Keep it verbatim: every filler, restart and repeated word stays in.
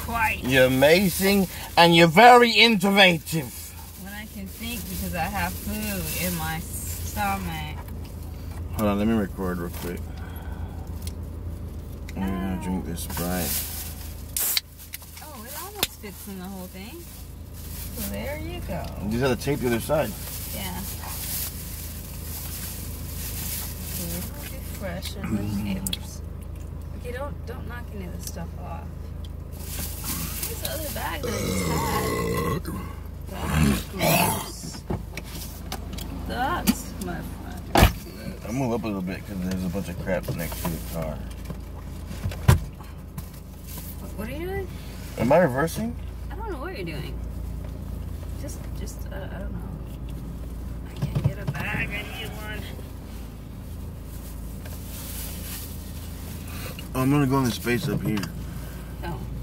quite. You're amazing, and you're very innovative. When I can think because I have food in my stomach. Hold on, let me record real quick. I'm gonna drink this Sprite. Oh, it almost fits in the whole thing. So there you go. You just have to tape the other side. Yeah. It will be fresh as the neighbors. Okay, don't don't knock any of this stuff off. This other bag that I just had. That's gross. That's my friend. I'll move up a little bit because there's a bunch of crap next to the car. What are you doing? Am I reversing? I don't know what you're doing. Just, just, uh, I don't know. I can't get a bag. I need one. Oh, I'm gonna go in the space up here. Oh.